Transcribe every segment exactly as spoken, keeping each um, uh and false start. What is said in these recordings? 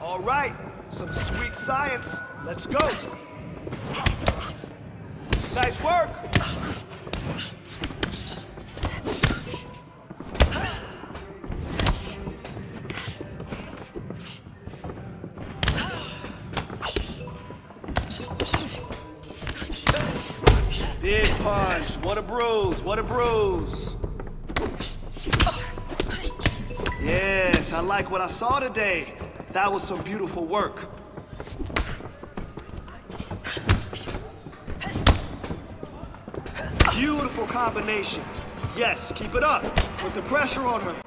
All right, some sweet science. Let's go. Nice work. Big punch. What a bruise. What a bruise. Yes, I like what I saw today. That was some beautiful work. Beautiful combination. Yes, keep it up. Put the pressure on her.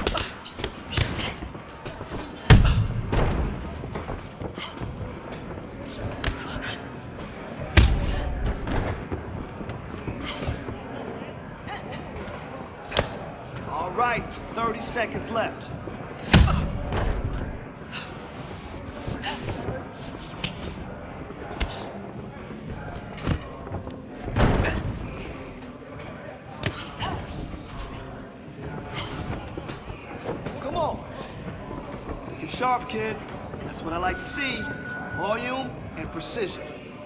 All right, thirty seconds left. Come on. Think you're sharp, kid. That's what I like to see. Volume and precision.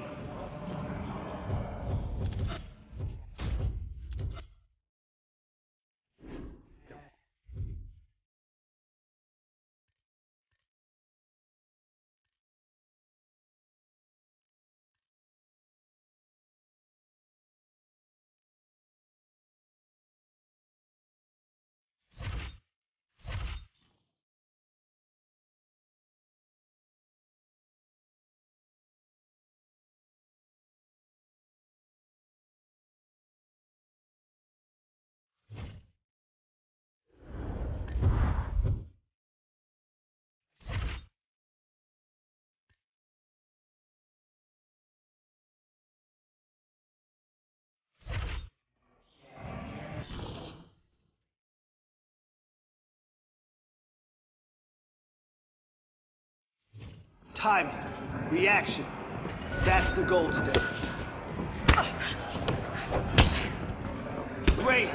Timing, reaction. That's the goal today. Great.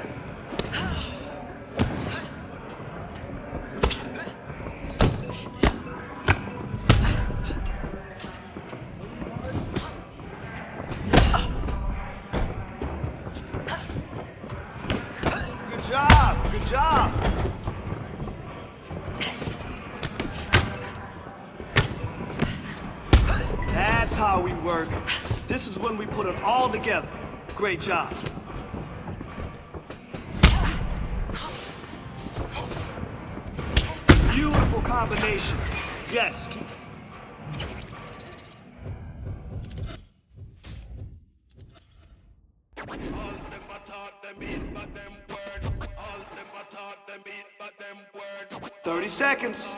Good job, good job. That's how we work. This is when we put it all together. Great job. Beautiful combination. Yes, keep... Thirty seconds.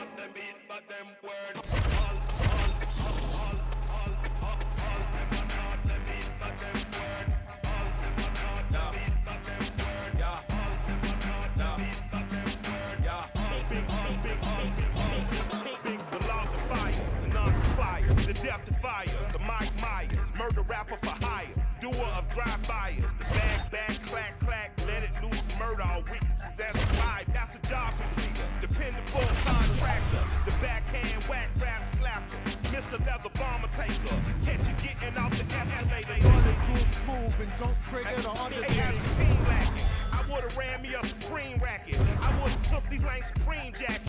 The death to fire, the Mike Myers, murder rapper for hire, doer of drive-bys, the bag, bag, clack, clack, let it loose, murder all witnesses as alive, that's a job completer, dependable contractor, the backhand whack rap slapper, Mister Leather Bomber Taker, catch you getting off the escalator, Too smooth and don't trigger the other hey, as a team lacking, I would've ran me a Supreme racket, I would've took these lame Supreme jackets.